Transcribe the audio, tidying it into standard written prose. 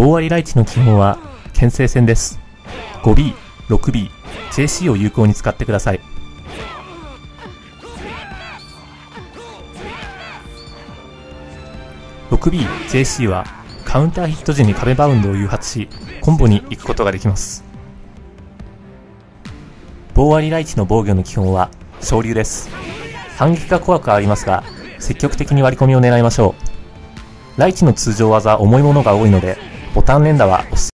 棒割りライチの基本は牽制戦です。5B、6B、JC を有効に使ってください。6B、JC はカウンターヒット時に壁バウンドを誘発し、コンボに行くことができます。棒割りライチの防御の基本は昇竜です。反撃が怖くありますが、積極的に割り込みを狙いましょう。ライチの通常技重いものが多いので、ボタン連打はおすすめです。